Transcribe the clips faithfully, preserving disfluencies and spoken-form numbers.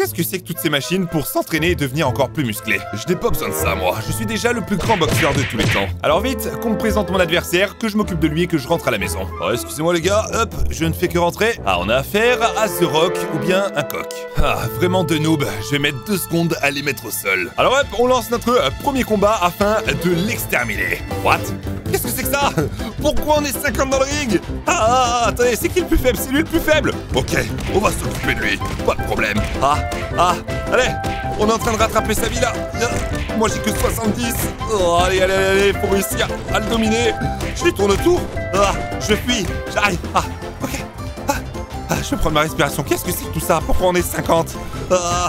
Qu'est-ce que c'est que toutes ces machines pour s'entraîner et devenir encore plus musclé? Je n'ai pas besoin de ça, moi. Je suis déjà le plus grand boxeur de tous les temps. Alors vite, qu'on me présente mon adversaire, que je m'occupe de lui et que je rentre à la maison. Oh, excusez-moi les gars, hop, je ne fais que rentrer. Ah, on a affaire à The Rock ou bien un coq. Ah, vraiment deux noobs. Je vais mettre deux secondes à les mettre au sol. Alors hop, on lance notre euh, premier combat afin de l'exterminer. What? Qu'est-ce que c'est que ça? Pourquoi on est cinquante dans le ring? Ah, ah, attendez, c'est qui le plus faible? C'est lui le plus faible? Ok, on va s'occuper de lui. Pas de problème. Ah, ah, allez, on est en train de rattraper sa vie là. Moi j'ai que soixante-dix. Oh, allez, allez, allez, faut réussir à le dominer. Je lui tourne autour. Ah, je fuis. J'arrive. Ah, ok. Ah, ah, je vais prendre ma respiration. Qu'est-ce que c'est que tout ça? Pourquoi on est cinquante? Ah,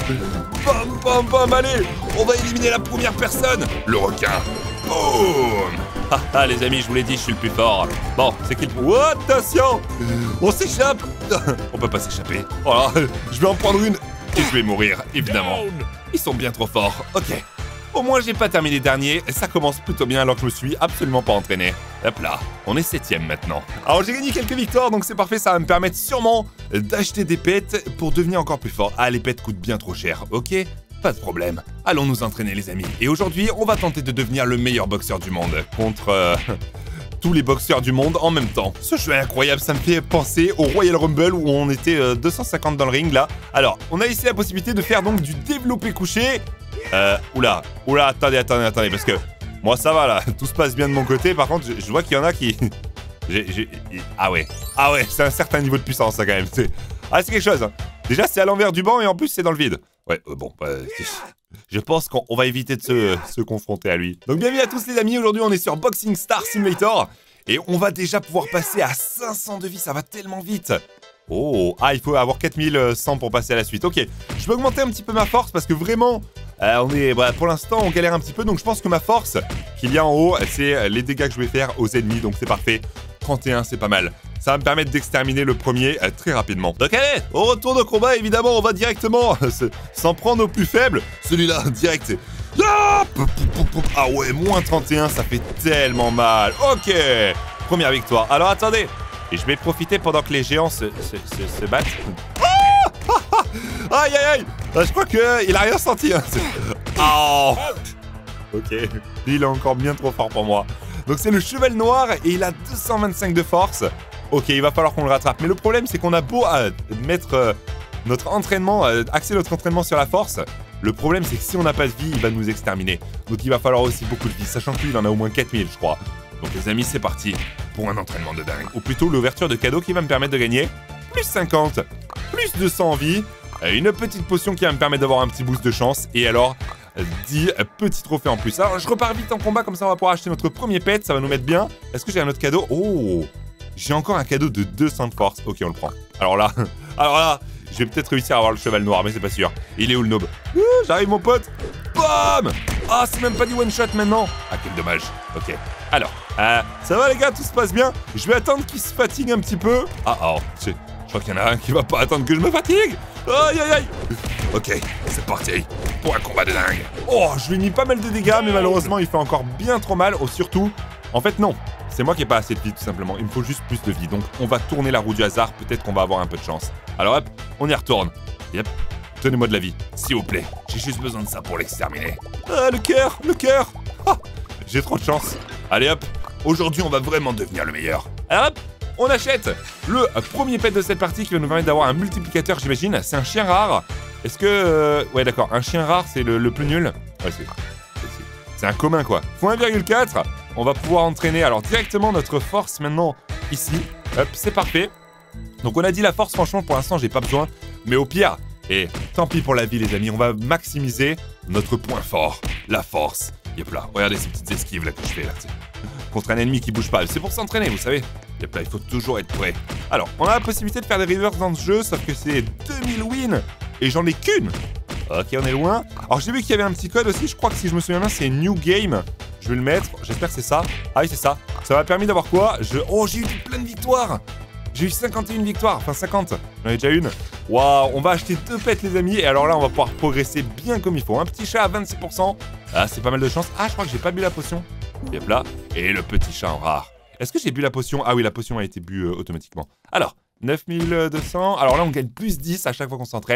bam, bam, bam, allez, on va éliminer la première personne. Le requin. Boum. Ah, ah, les amis, je vous l'ai dit, je suis le plus fort. Bon, c'est qui le... Oh, attention, on s'échappe. On peut pas s'échapper. Oh là, je vais en prendre une et je vais mourir, évidemment. Ils sont bien trop forts. Ok. Au moins, j'ai pas terminé dernier. Ça commence plutôt bien alors que je me suis absolument pas entraîné. Hop là, on est septième maintenant. Alors, j'ai gagné quelques victoires, donc c'est parfait. Ça va me permettre sûrement d'acheter des pets pour devenir encore plus fort. Ah, les pets coûtent bien trop cher, ok? Pas de problème. Allons nous entraîner, les amis. Et aujourd'hui, on va tenter de devenir le meilleur boxeur du monde contre euh, tous les boxeurs du monde en même temps. Ce jeu est incroyable. Ça me fait penser au Royal Rumble où on était euh, deux cent cinquante dans le ring, là. Alors, on a ici la possibilité de faire donc du développé couché. Euh, oula, oula, attendez, attendez, attendez, parce que moi, ça va, là. Tout se passe bien de mon côté. Par contre, je, je vois qu'il y en a qui... j'ai, j'ai... Ah ouais, ah ouais, c'est un certain niveau de puissance, ça, quand même. Ah, c'est quelque chose. Hein. Déjà, c'est à l'envers du banc et en plus, c'est dans le vide. Ouais, euh, bon, bah, je pense qu'on va éviter de se, se confronter à lui. Donc, bienvenue à tous les amis, aujourd'hui on est sur Boxing Star Simulator. Et on va déjà pouvoir passer à cinq cents de vie, ça va tellement vite. Oh, ah, il faut avoir quatre mille cent pour passer à la suite. Ok, je vais augmenter un petit peu ma force parce que vraiment, euh, on est, bah, pour l'instant, on galère un petit peu. Donc, je pense que ma force qu'il y a en haut, c'est les dégâts que je vais faire aux ennemis. Donc, c'est parfait. trente et un, c'est pas mal. Ça va me permettre d'exterminer le premier euh, très rapidement. Donc allez, au retour de combat, évidemment, on va directement s'en prendre au plus faible. Celui-là, direct, c'est... Ah, ah ouais, moins trente et un, ça fait tellement mal. Ok, première victoire. Alors attendez, et je vais profiter pendant que les géants se, se, se, se battent. Ah, aïe, aïe, aïe. Je crois qu'il a rien senti. Hein. Oh. Ok, lui, il est encore bien trop fort pour moi. Donc c'est le cheval noir et il a deux cent vingt-cinq de force. Ok, il va falloir qu'on le rattrape. Mais le problème, c'est qu'on a beau euh, mettre euh, notre entraînement, euh, axer notre entraînement sur la force. Le problème, c'est que si on n'a pas de vie, il va nous exterminer. Donc il va falloir aussi beaucoup de vie, sachant que lui, il en a au moins quatre mille, je crois. Donc les amis, c'est parti pour un entraînement de dingue. Ou plutôt l'ouverture de cadeaux qui va me permettre de gagner plus cinquante, plus deux cents en vie, euh, une petite potion qui va me permettre d'avoir un petit boost de chance. Et alors... dix petits trophées en plus. Alors je repars vite en combat, comme ça on va pouvoir acheter notre premier pet, ça va nous mettre bien. Est-ce que j'ai un autre cadeau? Oh, j'ai encore un cadeau de deux cents de force. Ok, on le prend. Alors là, alors là, je vais peut-être réussir à avoir le cheval noir, mais c'est pas sûr. Il est où le noob? J'arrive mon pote. Bam. Ah, c'est même pas du one shot maintenant. Ah, quel dommage. Ok. Alors, euh, ça va les gars, tout se passe bien. Je vais attendre qu'il se fatigue un petit peu. Ah, oh, je, je crois qu'il y en a un qui va pas attendre que je me fatigue. Aïe, aïe, aïe. Ok, c'est parti pour un combat de dingue. Oh, je lui ai mis pas mal de dégâts, mais malheureusement, il fait encore bien trop mal. Oh, surtout, en fait, non. C'est moi qui ai pas assez de vie, tout simplement. Il me faut juste plus de vie. Donc, on va tourner la roue du hasard. Peut-être qu'on va avoir un peu de chance. Alors, hop, on y retourne. Yep. Donnez-moi de la vie, s'il vous plaît. J'ai juste besoin de ça pour l'exterminer. Ah, le cœur, le cœur. Ah, j'ai trop de chance. Allez, hop. Aujourd'hui, on va vraiment devenir le meilleur. Alors, hop. On achète le premier pet de cette partie qui va nous permettre d'avoir un multiplicateur, j'imagine. C'est un chien rare. Est-ce que... Euh... Ouais, d'accord. Un chien rare, c'est le, le plus nul. Ouais, c'est... C'est un commun, quoi. Faut un virgule quatre. On va pouvoir entraîner, alors, directement notre force, maintenant, ici. Hop, c'est parfait. Donc, on a dit la force, franchement, pour l'instant, j'ai pas besoin. Mais au pire, et tant pis pour la vie, les amis, on va maximiser notre point fort. La force. Yep là. Regardez ces petites esquives, là, que je fais, là, t'sais. Contre un ennemi qui bouge pas. C'est pour s'entraîner, vous savez. Yep là, il faut toujours être prêt. Alors, on a la possibilité de faire des reverse dans ce jeu, sauf que c'est deux mille wins. Et j'en ai qu'une. Ok, on est loin. Alors, j'ai vu qu'il y avait un petit code aussi. Je crois que si je me souviens bien, c'est New Game. Je vais le mettre. J'espère que c'est ça. Ah oui, c'est ça. Ça m'a permis d'avoir quoi? je... Oh, j'ai eu plein de victoires. J'ai eu cinquante et une victoires. Enfin, cinquante. J'en ai déjà une. Waouh, on va acheter deux pets, les amis. Et alors là, on va pouvoir progresser bien comme il faut. Un petit chat à vingt-six pour cent. Ah, c'est pas mal de chance. Ah, je crois que j'ai pas bu la potion. Yep là. Et le petit chat en rare. Est-ce que j'ai bu la potion? Ah oui, la potion a été bue euh, automatiquement. Alors, neuf mille deux cents. Alors là, on gagne plus dix à chaque fois qu'on s'entraîne.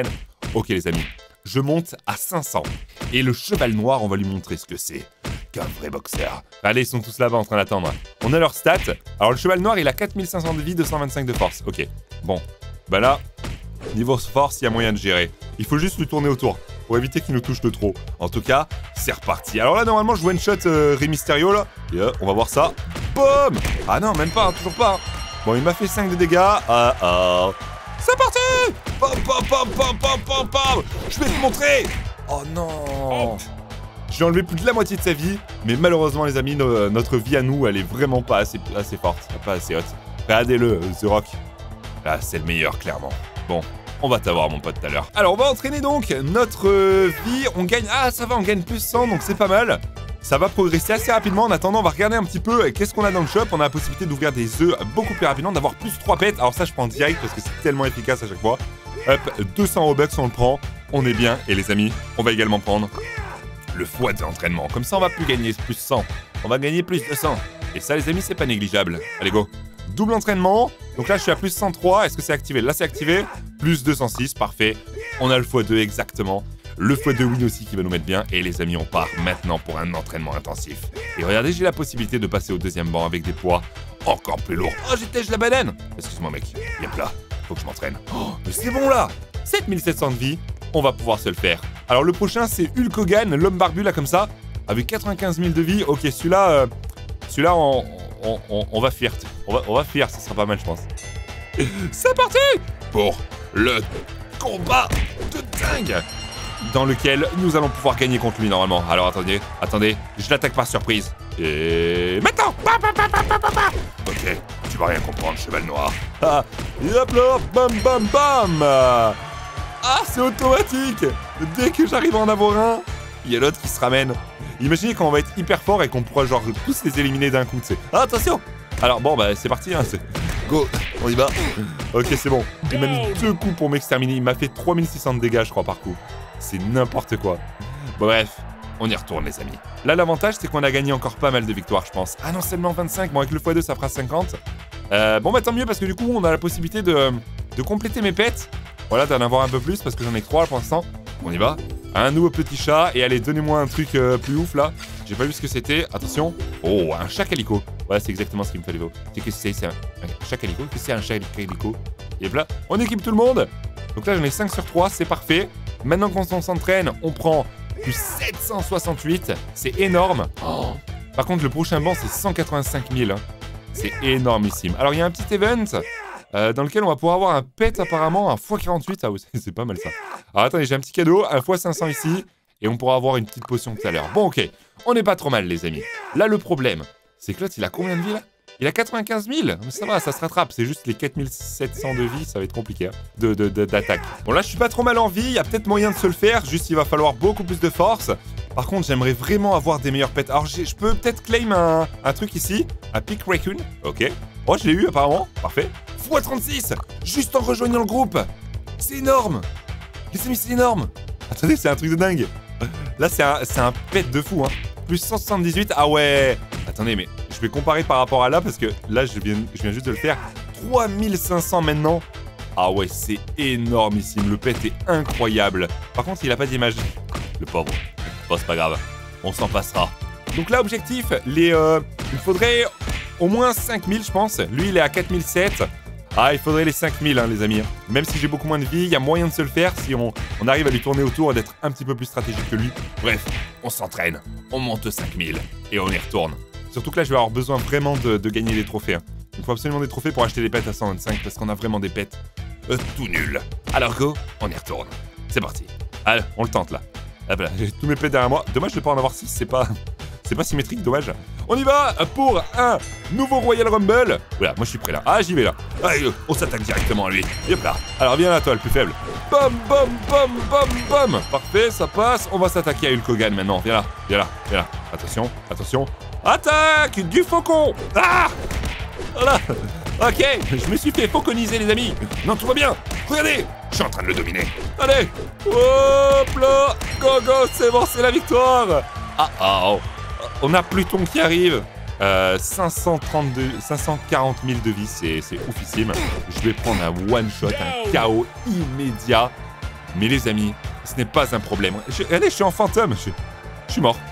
Ok les amis, je monte à cinq cents. Et le cheval noir, on va lui montrer ce que c'est qu'un vrai boxeur. Allez, ils sont tous là-bas en train d'attendre. On a leurs stats. Alors le cheval noir, il a quatre mille cinq cents de vie, deux cent vingt-cinq de force. Ok, bon. Bah là, niveau force, il y a moyen de gérer. Il faut juste lui tourner autour pour éviter qu'il nous touche de trop. En tout cas, c'est reparti. Alors là, normalement, je one-shot euh, Rey Mysterio, là. Et euh, on va voir ça. Boum! Ah non, même pas, hein, toujours pas. Hein. Bon, il m'a fait cinq de dégâts. Ah ah. C'est parti! Pam, pam, pam, pam, pam, pam, pam. Je vais te montrer. Oh non. J'ai enlevé plus de la moitié de sa vie. Mais malheureusement, les amis, no notre vie à nous, elle est vraiment pas assez, assez forte. Pas assez haute. Regardez-le, The Rock. Là, c'est le meilleur, clairement. Bon. On va t'avoir, mon pote, tout à l'heure. Alors, on va entraîner donc notre euh, vie. On gagne... Ah, ça va, on gagne plus cent, donc c'est pas mal. Ça va progresser assez rapidement. En attendant, on va regarder un petit peu qu'est-ce qu'on a dans le shop. On a la possibilité d'ouvrir des œufs beaucoup plus rapidement, d'avoir plus trois pets. Alors ça, je prends direct parce que c'est tellement efficace à chaque fois. Hop, deux cents Robux, on le prend. On est bien. Et les amis, on va également prendre le foie de l'entraînement. Comme ça, on va plus gagner plus cent. On va gagner plus de cent. Et ça, les amis, c'est pas négligeable. Allez, go. Double entraînement. Donc là, je suis à plus cent trois. Est-ce que c'est activé? Là, c'est activé. Plus deux cent six. Parfait. On a le fois deux exactement. Le fois deux win aussi qui va nous mettre bien. Et les amis, on part maintenant pour un entraînement intensif. Et regardez, j'ai la possibilité de passer au deuxième banc avec des poids encore plus lourds. Oh, j'ai têche la banane. Excuse-moi, mec. Yep là. Faut que je m'entraîne. Oh, mais c'est bon là. sept mille sept cents de vie. On va pouvoir se le faire. Alors, le prochain, c'est Hulk Hogan, l'homme barbu là, comme ça. Avec quatre-vingt-quinze mille de vie. Ok, celui-là, euh, celui-là, on... On, on, on va fuir, on va, on va fuir, ça sera pas mal je pense. C'est parti pour le combat de dingue dans lequel nous allons pouvoir gagner contre lui normalement. Alors attendez, attendez, je l'attaque par surprise. Et maintenant. Ok, tu vas rien comprendre, cheval noir. Ah, et hop là, bam bam bam. Ah, c'est automatique. Dès que j'arrive à en avoir un, il y a l'autre qui se ramène. Imaginez quand on va être hyper fort et qu'on pourra genre tous les éliminer d'un coup, tu sais. Ah, attention! Alors bon, bah c'est parti, hein, c'est... Go! On y va! Ok, c'est bon. Il m'a mis deux coups pour m'exterminer. Il m'a fait trois mille six cents de dégâts, je crois, par coup. C'est n'importe quoi. Bon, bref, on y retourne, les amis. Là, l'avantage, c'est qu'on a gagné encore pas mal de victoires, je pense. Ah non, seulement vingt-cinq. Bon, avec le fois deux, ça fera cinquante. Euh, bon, bah tant mieux, parce que du coup, on a la possibilité de, de compléter mes pets. Voilà, d'en avoir un peu plus, parce que j'en ai que trois pour l'instant. On y va. Un nouveau petit chat. Et allez, donnez-moi un truc euh, plus ouf, là. J'ai pas vu ce que c'était. Attention. Oh, un chat calico. Ouais, c'est exactement ce qu'il me fallait. Qu'est-ce que c'est? C'est un, un chat calico? Qu'est-ce que c'est un chat calico? Et là, on équipe tout le monde. Donc là, j'en ai cinq sur trois. C'est parfait. Maintenant qu'on s'entraîne, on prend du sept cent soixante-huit. C'est énorme. Oh. Par contre, le prochain banc, c'est cent quatre-vingt-cinq mille. Hein. C'est énormissime. Alors, il y a un petit event... Euh, dans lequel on va pouvoir avoir un pet apparemment, un fois quarante-huit, ah oui, c'est pas mal ça. Alors attendez, j'ai un petit cadeau, un fois cinq cents ici, et on pourra avoir une petite potion tout à l'heure. Bon ok, on n'est pas trop mal les amis. Là le problème, c'est que l'autre il a combien de vie là? Il a quatre-vingt-quinze mille. Mais ça va, ça se rattrape, c'est juste les quatre mille sept cents de vie, ça va être compliqué hein, de, de, de, d'attaque. Bon là je suis pas trop mal en vie, il y a peut-être moyen de se le faire, juste il va falloir beaucoup plus de force. Par contre j'aimerais vraiment avoir des meilleurs pets. Alors je peux peut-être claim un, un truc ici, un Pick Raccoon, ok. Oh je l'ai eu apparemment, parfait. fois trente-six, juste en rejoignant le groupe. C'est énorme. Les amis, c'est énorme. Attendez, c'est un truc de dingue. Là, c'est un, c'est un pet de fou. Hein. Plus cent soixante-dix-huit. Ah ouais. Attendez, mais je vais comparer par rapport à là parce que là, je viens, je viens juste de le faire. trois mille cinq cents maintenant. Ah ouais, c'est énormissime. Le pet est incroyable. Par contre, il a pas d'image. Le pauvre. Bon, c'est pas grave. On s'en passera. Donc là, objectif, les, euh, il faudrait au moins cinq mille, je pense. Lui, il est à quatre mille sept. Ah, il faudrait les cinq mille, hein, les amis. Même si j'ai beaucoup moins de vie, il y a moyen de se le faire si on, on arrive à lui tourner autour et d'être un petit peu plus stratégique que lui. Bref, on s'entraîne, on monte cinq mille et on y retourne. Surtout que là, je vais avoir besoin vraiment de, de gagner des trophées. Hein. Il faut absolument des trophées pour acheter des pets à cent vingt-cinq parce qu'on a vraiment des pets euh, tout nuls. Alors go, on y retourne. C'est parti. Allez, on le tente là. Hop là, j'ai tous mes pets derrière moi. Dommage de ne pas en avoir six, c'est pas... C'est pas symétrique, dommage. On y va pour un nouveau Royal Rumble. Voilà, moi je suis prêt là. Ah, j'y vais là. Allez, on s'attaque directement à lui. Hop là. Alors viens là, toi, le plus faible. Bam, bam, bam, bam, bam. Parfait, ça passe. On va s'attaquer à Hulk Hogan maintenant. Viens là, viens là, viens là. Attention, attention. Attaque du faucon. Ah, voilà. Ok, je me suis fait fauconiser, les amis. Non, tout va bien. Regardez, je suis en train de le dominer. Allez. Hop là. Go, go, c'est bon, c'est la victoire. Ah, oh. On a Pluton qui arrive. Euh, cinq cent trente-deux, cinq cent quarante mille de vie, c'est oufissime. Je vais prendre un one-shot, un K O immédiat. Mais les amis, ce n'est pas un problème. Je, allez, je suis en fantôme. Je, je suis mort.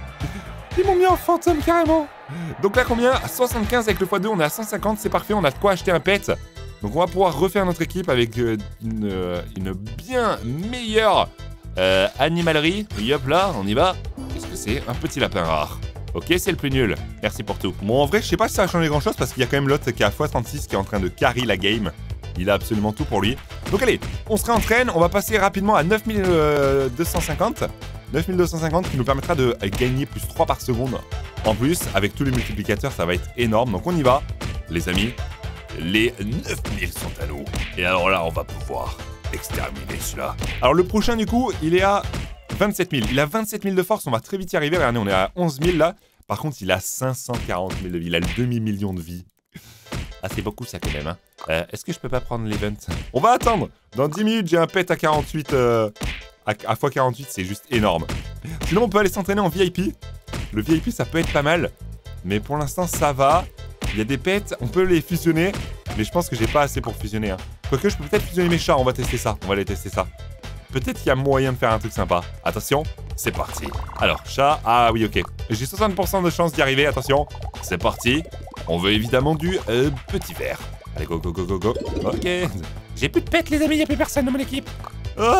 Ils m'ont mis en fantôme carrément. Donc là, combien? À soixante-quinze avec le fois deux, on est à cent cinquante. C'est parfait, on a de quoi acheter un pet. Donc on va pouvoir refaire notre équipe avec euh, une, euh, une bien meilleure euh, animalerie. Oui, hop là, on y va. Qu'est-ce que c'est? Un petit lapin rare. Ok, c'est le plus nul. Merci pour tout. Bon, en vrai, je sais pas si ça a changé grand-chose parce qu'il y a quand même l'autre qui a fois trente-six qui est en train de carry la game. Il a absolument tout pour lui. Donc allez, on se réentraîne. On va passer rapidement à neuf mille deux cent cinquante. neuf mille deux cent cinquante qui nous permettra de gagner plus trois par seconde. En plus, avec tous les multiplicateurs, ça va être énorme. Donc on y va, les amis. Les neuf mille sont à nous. Et alors là, on va pouvoir exterminer celui-là. Alors le prochain, du coup, il est à vingt-sept mille. Il a vingt-sept mille de force. On va très vite y arriver. Regardez, on est à onze mille là. Par contre, il a cinq cent quarante mille de vie. Il a le demi-million de vie. Ah, c'est beaucoup ça quand même. Hein. Euh, Est-ce que je peux pas prendre l'event? On va attendre. Dans dix minutes, j'ai un pet à quarante-huit. Euh, à, à fois quarante-huit, c'est juste énorme. Sinon, on peut aller s'entraîner en V I P. Le V I P, ça peut être pas mal. Mais pour l'instant, ça va. Il y a des pets, on peut les fusionner. Mais je pense que j'ai pas assez pour fusionner. Hein. Quoique, je peux peut-être fusionner mes chats. On va tester ça. On va aller tester ça. Peut-être qu'il y a moyen de faire un truc sympa. Attention, c'est parti. Alors, chat. Ah oui, ok. J'ai soixante pour cent de chance d'y arriver. Attention, c'est parti. On veut évidemment du euh, petit verre. Allez, go, go, go, go, go. Ok. J'ai plus de pets, les amis. Il n'y a plus personne dans mon équipe. Oh,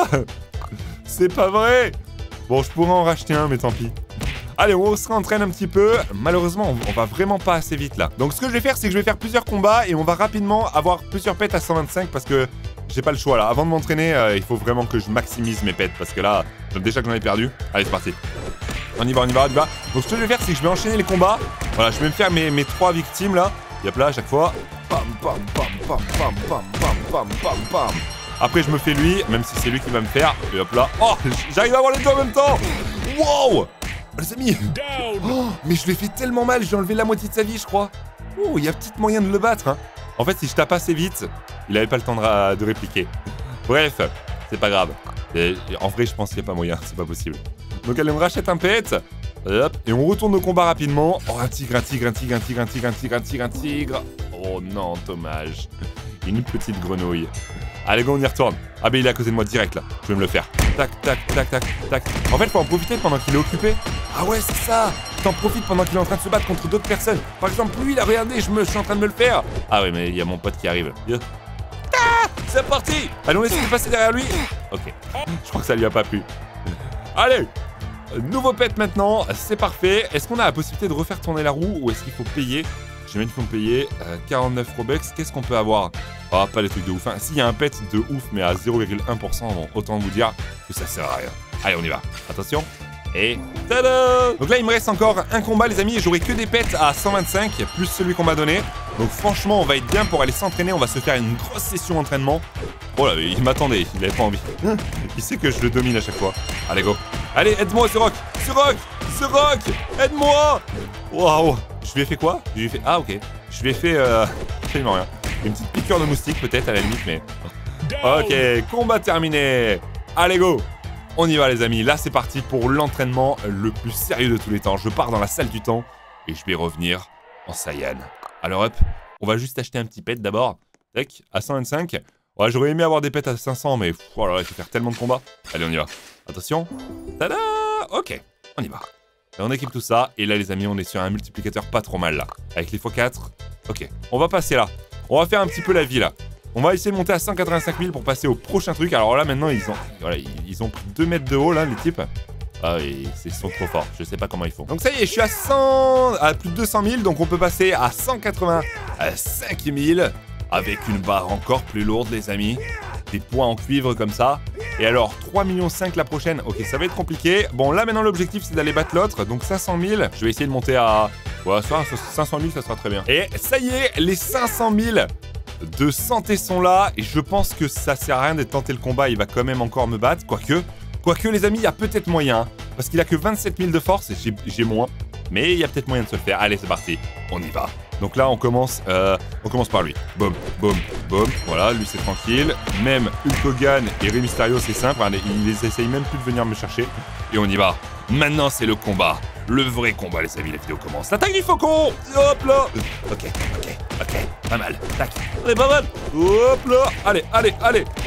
c'est pas vrai. Bon, je pourrais en racheter un, mais tant pis. Allez, on se réentraîne un petit peu. Malheureusement, on, on va vraiment pas assez vite, là. Donc, ce que je vais faire, c'est que je vais faire plusieurs combats et on va rapidement avoir plusieurs pets à cent vingt-cinq parce que j'ai pas le choix, là. Avant de m'entraîner, euh, il faut vraiment que je maximise mes pets parce que là, déjà que j'en ai perdu. Allez, c'est parti. On y va, on y va, on y va. Donc, ce que je vais faire, c'est que je vais enchaîner les combats. Voilà, je vais me faire mes, mes trois victimes, là. Et hop là, à chaque fois. Pam, pam, pam, pam, pam, pam, pam, pam, pam, pam. Après, je me fais lui, même si c'est lui qui va me faire. Et hop là. Oh, j'arrive à avoir les deux en même temps. Wow. Les amis. Oh, mais je lui ai fait tellement mal, j'ai enlevé la moitié de sa vie, je crois. Oh, il y a peut-être moyen de le battre, hein. En fait, si je tape assez vite, il avait pas le temps de, de répliquer. Bref, c'est pas grave. Et, en vrai, je pense qu'il n'y a pas moyen, c'est pas possible. Donc, allez, on rachète un pet. Hop, et on retourne au combat rapidement. Oh, un tigre, un tigre, un tigre, un tigre, un tigre, un tigre, un tigre, un tigre. Oh non, dommage. Une petite grenouille. Allez, go, on y retourne. Ah, ben il est à côté de moi direct là. Je vais me le faire. Tac, tac, tac, tac, tac. En fait, faut en profiter pendant qu'il est occupé. Ah ouais, c'est ça. T'en profites pendant qu'il est en train de se battre contre d'autres personnes. Par exemple, lui, il a regardé, je, me, je suis en train de me le faire. Ah ouais, mais il y a mon pote qui arrive. Ah, c'est parti. Allez, on essaie de passer derrière lui. Ok. Je crois que ça lui a pas plu. Allez. Nouveau pet maintenant, c'est parfait. Est-ce qu'on a la possibilité de refaire tourner la roue ou est-ce qu'il faut payer? J'ai même qu'il faut payer euh, quarante-neuf Robux. Qu'est-ce qu'on peut avoir? Ah, oh, pas les trucs de ouf. Hein. S'il y a un pet de ouf, mais à zéro virgule un pour cent, bon, autant vous dire que ça sert à rien. Allez, on y va. Attention. Et tada! Donc là, il me reste encore un combat, les amis. Et j'aurai que des pets à cent vingt-cinq, plus celui qu'on m'a donné. Donc franchement, on va être bien pour aller s'entraîner. On va se faire une grosse session d'entraînement. Oh là, il m'attendait. Il avait pas envie. Il sait que je le domine à chaque fois. Allez, go. Allez, aide-moi, ce rock. Ce rock. Ce rock. Aide-moi. Waouh. Je lui ai fait quoi? Je lui ai fait... Ah, ok. Je lui ai fait... Euh... absolument rien. Une petite piqûre de moustique, peut-être, à la limite, mais... Ok, combat terminé. Allez, go. On y va, les amis. Là, c'est parti pour l'entraînement le plus sérieux de tous les temps. Je pars dans la salle du temps et je vais revenir en Saiyan. Alors, hop, on va juste acheter un petit pet d'abord. Tac, à cent vingt-cinq. Ouais, j'aurais aimé avoir des pets à cinq cents, mais... Pff, oh là là, il faut faire tellement de combats. Allez, on y va. Attention. Tada. Ok, on y va. Et on équipe tout ça, et là les amis, on est sur un multiplicateur pas trop mal là. Avec les fois quatre. Ok, on va passer là. On va faire un petit peu la vie là. On va essayer de monter à cent quatre-vingt-cinq mille pour passer au prochain truc. Alors là maintenant, ils ont voilà, ils ont pris deux mètres de haut là, les types. Ah oui, ils sont trop forts, je sais pas comment ils font. Donc ça y est, je suis à cent... à plus de deux cent mille, donc on peut passer à cent quatre-vingt-cinq mille. Avec une barre encore plus lourde les amis. Des points en cuivre comme ça. Et alors, trois virgule cinq millions la prochaine. Ok, ça va être compliqué. Bon, là, maintenant, l'objectif, c'est d'aller battre l'autre. Donc, cinq cent mille. Je vais essayer de monter à... Ouais, cinq cent mille, ça sera très bien. Et ça y est, les cinq cent mille de santé sont là. Et je pense que ça sert à rien de tenter le combat. Il va quand même encore me battre. Quoique, quoique les amis, il y a peut-être moyen. Parce qu'il a que vingt-sept mille de force et j'ai moins. Mais il y a peut-être moyen de se le faire. Allez, c'est parti. On y va. Donc là, on commence, euh, on commence par lui. Boum, boum, boum. Voilà, lui, c'est tranquille. Même Hulk Hogan et Rey Mysterio, c'est simple. Hein, ils essayent même plus de venir me chercher. Et on y va. Maintenant, c'est le combat. Le vrai combat, les amis. La vidéo commence. L'attaque du faucon. Hop là. Ok, ok, ok. Pas mal. Tac. Allez, pas mal. Hop là. Allez, allez, allez. Oh,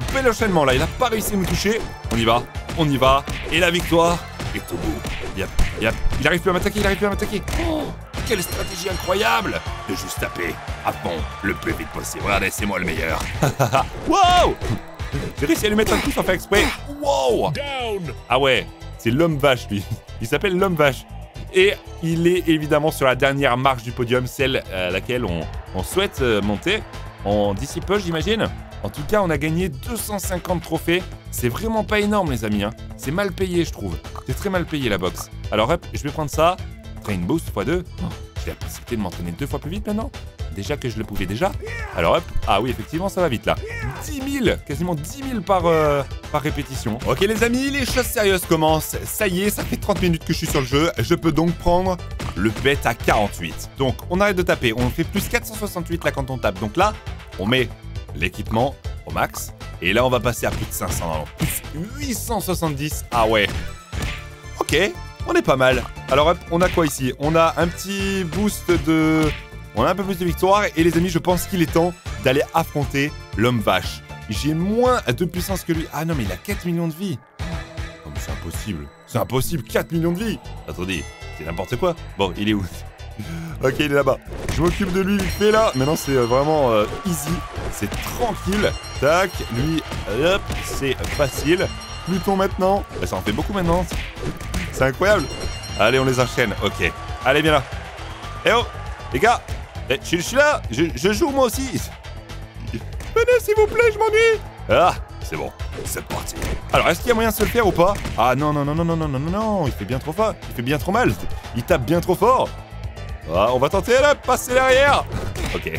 bel enchaînement là, il a pas réussi à nous toucher. On y va, on y va. Et la victoire est au bout. Yep, yep. Il arrive plus à m'attaquer, il arrive plus à m'attaquer. Oh, quelle stratégie incroyable de juste taper à fond le plus vite possible. Regardez, c'est moi le meilleur. Wow! J'ai réussi à lui mettre un coup sans faire exprès. Wow! Ah ouais, c'est l'homme vache lui. Il s'appelle l'homme vache. Et il est évidemment sur la dernière marche du podium, celle à laquelle on, on souhaite monter. En d'ici peu, j'imagine. En tout cas, on a gagné deux cent cinquante trophées. C'est vraiment pas énorme, les amis. Hein. C'est mal payé, je trouve. C'est très mal payé, la boxe. Alors hop, je vais prendre ça. Train boost fois deux. Oh, j'ai la possibilité de m'entraîner deux fois plus vite maintenant. Déjà que je le pouvais déjà. Alors hop, ah oui, effectivement, ça va vite là. dix mille, quasiment dix mille par, euh, par répétition. Ok les amis, les choses sérieuses commencent. Ça y est, ça fait trente minutes que je suis sur le jeu. Je peux donc prendre le pet à quarante-huit. Donc on arrête de taper. On fait plus quatre cent soixante-huit là quand on tape. Donc là, on met l'équipement au max. Et là, on va passer à plus de cinq cents. Alors, plus huit cent soixante-dix. Ah ouais. Ok, on est pas mal. Alors hop, on a quoi ici? On a un petit boost de... On a un peu plus de victoire et les amis, je pense qu'il est temps d'aller affronter l'homme vache. J'ai moins de puissance que lui. Ah non, mais il a quatre millions de vie. Oh, mais c'est impossible. C'est impossible, quatre millions de vie. Attendez, c'est n'importe quoi. Bon, il est où? Ok, il est là-bas. Je m'occupe de lui vite fait là. Maintenant, c'est vraiment euh, easy. C'est tranquille. Tac, lui, hop, c'est facile. Pluton maintenant. Bah, ça en fait beaucoup maintenant. C'est incroyable. Allez, on les enchaîne. Ok. Allez, viens là. Eh oh, les gars. Eh, je, je suis là, je, je joue moi aussi. Venez s'il vous plaît, je m'ennuie. Ah, c'est bon, c'est parti. Alors, est-ce qu'il y a moyen de se le faire ou pas? Ah non, non, non, non, non, non, non, non, non, il fait bien trop fort, il fait bien trop mal. Il tape bien trop fort. Ah, on va tenter là, passer derrière. Ok.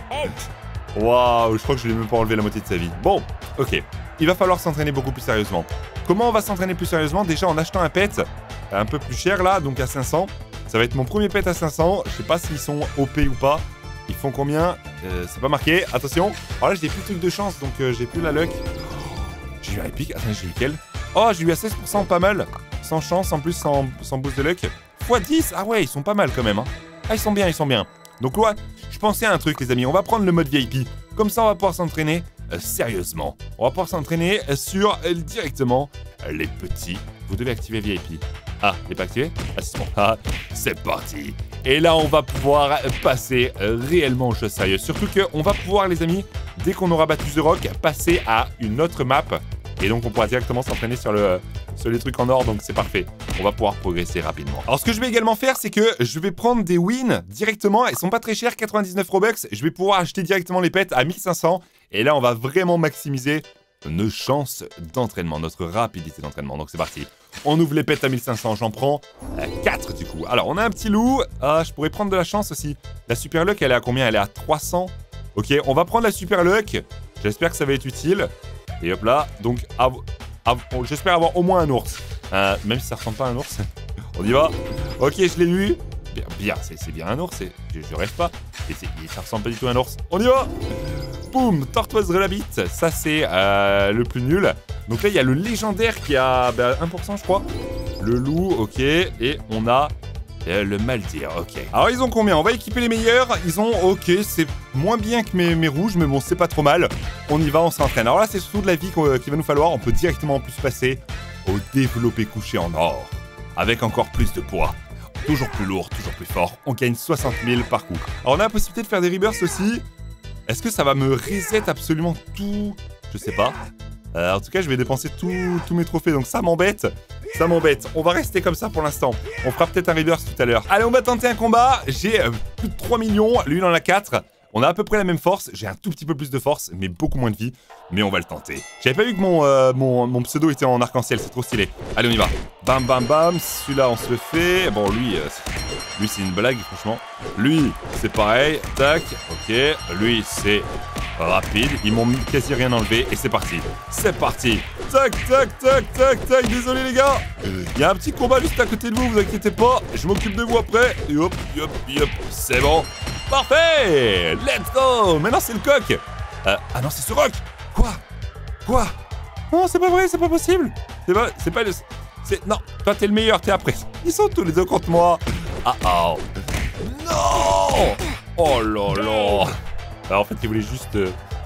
Waouh, je crois que je lui ai même pas enlevé la moitié de sa vie. Bon, ok. Il va falloir s'entraîner beaucoup plus sérieusement. Comment on va s'entraîner plus sérieusement? Déjà en achetant un pet un peu plus cher là, donc à cinq cents. Ça va être mon premier pet à cinq cents. Je sais pas s'ils sont O P ou pas. Ils font combien? euh, C'est pas marqué. Attention. Alors là, j'ai plus de trucs de chance, donc euh, j'ai plus la luck. J'ai eu un épique. Attendez, j'ai eu quel? Oh, j'ai eu à seize pour cent, pas mal. Sans chance, en plus, sans, sans boost de luck. fois dix. Ah ouais, ils sont pas mal quand même. Hein. Ah, ils sont bien, ils sont bien. Donc ouais, je pensais à un truc, les amis. On va prendre le mode V I P. Comme ça, on va pouvoir s'entraîner euh, sérieusement. On va pouvoir s'entraîner euh, sur euh, directement euh, les petits. Vous devez activer V I P. Ah, il n'est pas activé? Ah, c'est bon. Ah, c'est parti. Et là, on va pouvoir passer euh, réellement aux choses sérieuses. Surtout qu'on va pouvoir, les amis, dès qu'on aura battu The Rock, passer à une autre map. Et donc, on pourra directement s'entraîner sur, le, sur les trucs en or. Donc, c'est parfait. On va pouvoir progresser rapidement. Alors, ce que je vais également faire, c'est que je vais prendre des wins directement. Elles sont pas très chères, quatre-vingt-dix-neuf Robux. Je vais pouvoir acheter directement les pets à mille cinq cents. Et là, on va vraiment maximiser nos chances d'entraînement, notre rapidité d'entraînement. Donc, c'est parti. On ouvre les pets à mille cinq cents. J'en prends euh, quatre du coup. Alors, on a un petit loup. Ah, je pourrais prendre de la chance aussi. La Super Luck, elle est à combien? Elle est à trois cents. Ok, on va prendre la Super Luck. J'espère que ça va être utile. Et hop là. Donc, av av j'espère avoir au moins un ours. Euh, même si ça ressemble pas à un ours. On y va. Ok, je l'ai eu. Bien, bien c'est bien un ours. Je, je rêve pas. Et ça ressemble pas du tout à un ours. On y va. Boum, Tortoise Rabbit. Ça, c'est euh, le plus nul. Donc là, il y a le légendaire qui a bah, un pour cent, je crois. Le loup, ok. Et on a euh, le Maldir, ok. Alors, ils ont combien? On va équiper les meilleurs. Ils ont, ok, c'est moins bien que mes, mes rouges, mais bon, c'est pas trop mal. On y va, on s'entraîne. Alors là, c'est surtout de la vie qu'il va nous falloir. On peut directement en plus passer au développé couché en or. Avec encore plus de poids. Toujours plus lourd, toujours plus fort. On gagne soixante mille par coup. Alors, on a la possibilité de faire des rebirths aussi. Est-ce que ça va me reset absolument tout? Je sais pas. Euh, en tout cas, je vais dépenser tous mes trophées, donc ça m'embête. Ça m'embête. On va rester comme ça pour l'instant. On fera peut-être un reverse tout à l'heure. Allez, on va tenter un combat. J'ai euh, plus de trois millions. Lui, il en a quatre. On a à peu près la même force. J'ai un tout petit peu plus de force, mais beaucoup moins de vie. Mais on va le tenter. J'avais pas vu que mon, euh, mon, mon pseudo était en arc-en-ciel. C'est trop stylé. Allez, on y va. Bam, bam, bam. Celui-là, on se le fait. Bon, lui, euh, lui c'est une blague, franchement. Lui, c'est pareil. Tac. Ok. Lui, c'est rapide. Ils m'ont quasi rien enlevé. Et c'est parti. C'est parti. Tac, tac, tac, tac, tac. Désolé, les gars. Il y a un petit combat juste à côté de vous. Vous inquiétez pas. Je m'occupe de vous après. Et hop, hop, hop. C'est bon. Parfait. Let's go. Maintenant, c'est le coq. Euh, ah non, c'est ce rock. Quoi? Quoi? Non, c'est pas vrai, c'est pas possible. C'est pas, c'est pas le... Non, toi, t'es le meilleur, t'es après. Ils sont tous les deux contre moi. Ah, oh. Non. Oh là là. Alors, en fait, il voulait juste... Euh,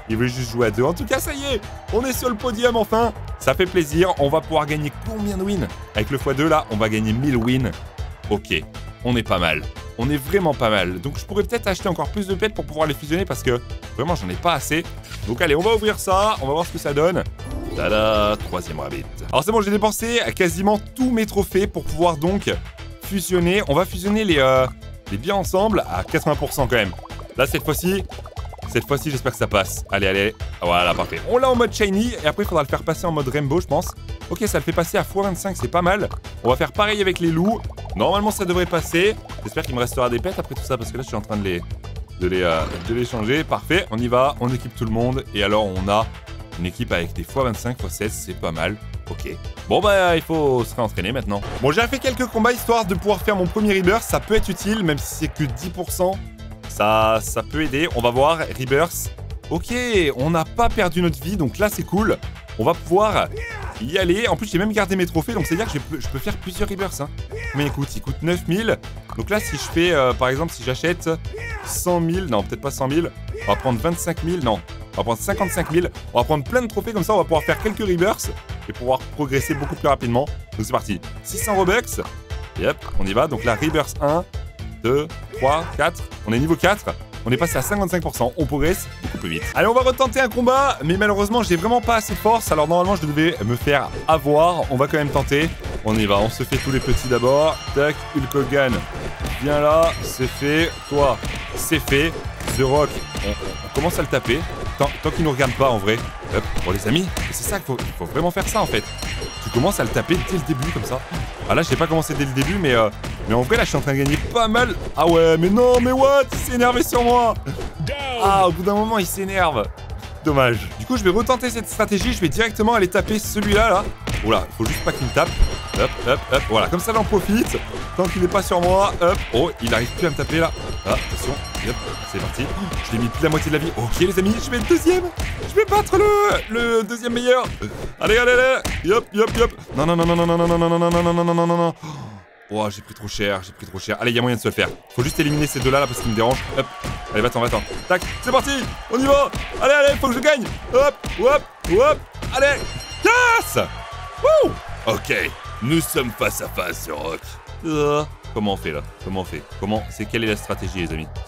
Il veut juste jouer à deux. En tout cas, ça y est, on est sur le podium enfin. Ça fait plaisir. On va pouvoir gagner combien de wins? Avec le fois deux là, on va gagner mille wins. Ok, on est pas mal. On est vraiment pas mal. Donc je pourrais peut-être acheter encore plus de pets pour pouvoir les fusionner parce que vraiment j'en ai pas assez. Donc allez, on va ouvrir ça. On va voir ce que ça donne. Tada, troisième rabbit. Alors c'est bon, j'ai dépensé quasiment tous mes trophées pour pouvoir donc fusionner. On va fusionner les, euh, les biens ensemble à quatre-vingts pour cent quand même. Là cette fois-ci... Cette fois-ci, j'espère que ça passe. Allez, allez. Voilà, parfait. On l'a en mode shiny. Et après, il faudra le faire passer en mode rainbow, je pense. Ok, ça le fait passer à fois vingt-cinq. C'est pas mal. On va faire pareil avec les loups. Normalement, ça devrait passer. J'espère qu'il me restera des pets après tout ça. Parce que là, je suis en train de les, de les, euh, de les changer. Parfait. On y va. On équipe tout le monde. Et alors, on a une équipe avec des fois vingt-cinq, fois seize. C'est pas mal. Ok. Bon, bah, il faut se réentraîner maintenant. Bon, j'ai fait quelques combats histoire de pouvoir faire mon premier rebirth. Ça peut être utile, même si c'est que dix pour cent. Ça, ça peut aider. On va voir. Rebirth. Ok, on n'a pas perdu notre vie, donc là, c'est cool. On va pouvoir y aller. En plus, j'ai même gardé mes trophées, donc c'est-à-dire que je peux, je peux faire plusieurs rebirths. Hein. Mais écoute, il coûte neuf mille. Donc là, si je fais, euh, par exemple, si j'achète cent mille, non, peut-être pas cent mille, on va prendre vingt-cinq mille, non, on va prendre cinquante-cinq mille. On va prendre plein de trophées, comme ça, on va pouvoir faire quelques rebirths et pouvoir progresser beaucoup plus rapidement. Donc c'est parti. six cents Robux. Yep, on y va. Donc là, rebirth un. deux, trois, quatre. On est niveau quatre. On est passé à cinquante-cinq pour cent. On progresse beaucoup plus vite. Allez, on va retenter un combat. Mais malheureusement, j'ai vraiment pas assez de force. Alors normalement, je devais me faire avoir. On va quand même tenter. On y va. On se fait tous les petits d'abord. Tac, Hulk Hogan. Viens là. C'est fait. Toi, c'est fait. The Rock. On, on commence à le taper. Tant, tant qu'il nous regarde pas en vrai. Hop. Bon les amis, c'est ça qu'il faut, il faut vraiment faire ça en fait. Tu commences à le taper dès le début comme ça. Ah là, j'ai pas commencé dès le début, mais euh, mais en vrai là, je suis en train de gagner pas mal. Ah ouais, mais non, mais what? Il s'est énervé sur moi. Ah, au bout d'un moment, il s'énerve. Dommage. Du coup, je vais retenter cette stratégie. Je vais directement aller taper celui-là là. Oula, il faut juste pas qu'il me tape. Hop, hop, hop. Voilà, comme ça, j'en profite. Tant qu'il n'est pas sur moi. Hop. Oh, il arrive plus à me taper là. Ah, attention. Hop, c'est parti. Je l'ai mis plus la moitié de la vie. Ok, les amis, je vais être deuxième. Je vais battre le, le deuxième meilleur. Allez, allez, allez. Yop, yop, yop. Non, non, non, non, non, non, non, non, non, non, non, non, non, non, non, non. Oh, j'ai pris trop cher, j'ai pris trop cher. Allez, il y a moyen de se le faire. Faut juste éliminer ces deux-là là parce qu'ils me dérangent. Hop. Allez, va-t'en, va-t'en. Tac, c'est parti. On y va. Allez, allez, faut que je gagne. Hop, hop, hop. Allez. Yes. Wouh. Ok, nous sommes face à face, The Rock. Euh, comment on fait là? Comment on fait? Comment? C'est quelle est la stratégie, les amis?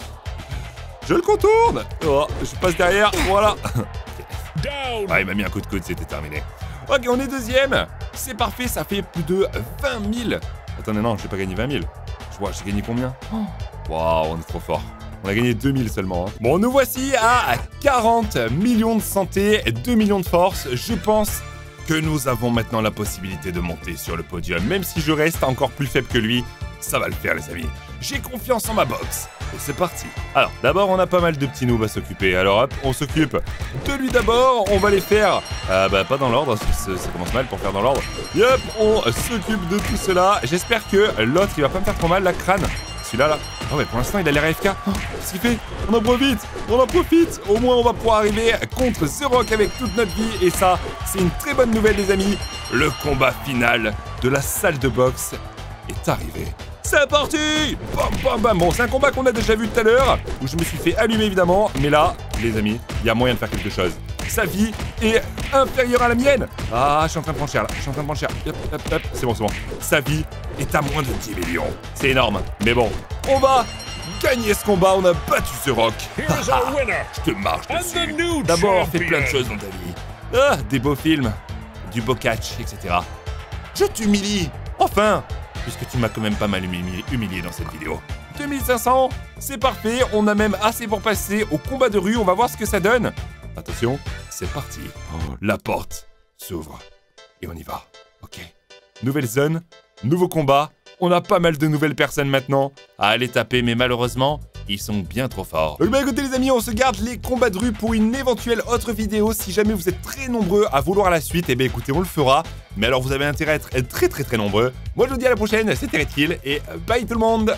Je le contourne. Oh, je passe derrière. Voilà. Ah, il m'a mis un coup de coude, c'était terminé. Ok, on est deuxième. C'est parfait, ça fait plus de vingt mille. Attendez, non, j'ai pas gagné vingt mille. Je vois, j'ai gagné combien? Waouh, on est trop fort. On a gagné deux mille seulement. Hein. Bon, nous voici à quarante millions de santé, deux millions de force. Je pense que nous avons maintenant la possibilité de monter sur le podium. Même si je reste encore plus faible que lui, ça va le faire, les amis. J'ai confiance en ma boxe. Et c'est parti. Alors, d'abord, on a pas mal de petits noobs à s'occuper. Alors, hop, on s'occupe de lui d'abord. On va les faire, euh, bah, pas dans l'ordre, parce que ça commence mal pour faire dans l'ordre. Yep, on s'occupe de tout cela. J'espère que l'autre, il va pas me faire trop mal, la crâne. Celui-là, là. Ah ouais, pour l'instant, il a l'air A F K. Oh, qu'est-ce qu'il fait? On en profite. On en profite. Au moins, on va pouvoir arriver contre The Rock avec toute notre vie. Et ça, c'est une très bonne nouvelle, les amis. Le combat final de la salle de boxe est arrivé. C'est parti! Bam, bam, bam. Bon, c'est un combat qu'on a déjà vu tout à l'heure, où je me suis fait allumer, évidemment. Mais là, les amis, il y a moyen de faire quelque chose. Sa vie est inférieure à la mienne. Ah, je suis en train de prendre cher, là. Je suis en train de prendre cher. Hop, hop, hop. C'est bon, c'est bon. Sa vie est à moins de dix millions. C'est énorme. Mais bon, on va gagner ce combat. On a battu The Rock. Je te marche dessus. D'abord, fais plein de choses dans ta vie. Ah, des beaux films, du beau catch, et cetera. Je t'humilie. Enfin! Puisque tu m'as quand même pas mal humilié, humilié dans cette vidéo. deux mille cinq cents, c'est parfait. On a même assez pour passer au combat de rue. On va voir ce que ça donne. Attention, c'est parti. Oh, la porte s'ouvre. Et on y va. Ok. Nouvelle zone, nouveau combat. On a pas mal de nouvelles personnes maintenant à aller taper, mais malheureusement, ils sont bien trop forts. Donc bah écoutez les amis, on se garde les combats de rue pour une éventuelle autre vidéo. Si jamais vous êtes très nombreux à vouloir la suite, et eh bien écoutez, on le fera. Mais alors vous avez intérêt à être très très très nombreux. Moi je vous dis à la prochaine, c'était Redkill et bye tout le monde.